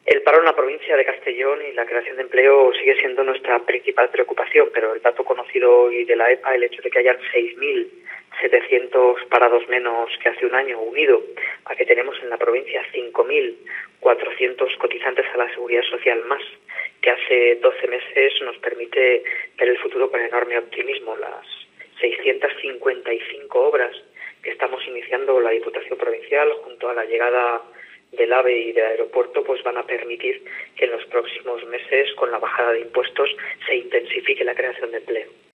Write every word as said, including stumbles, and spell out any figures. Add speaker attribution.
Speaker 1: El paro en la provincia de Castellón y la creación de empleo sigue siendo nuestra principal preocupación, pero el dato conocido hoy de la E P A, el hecho de que hayan seis mil setecientos parados menos que hace un año, unido a que tenemos en la provincia cinco mil cuatrocientos cotizantes a la Seguridad Social más que hace doce meses, nos permite ver el futuro con enorme optimismo. Las seiscientas cincuenta y cinco obras que estamos iniciando la Diputación Provincial junto a la llegada del AVE y del aeropuerto pues van a permitir que en los próximos meses, con la bajada de impuestos, se intensifique la creación de empleo.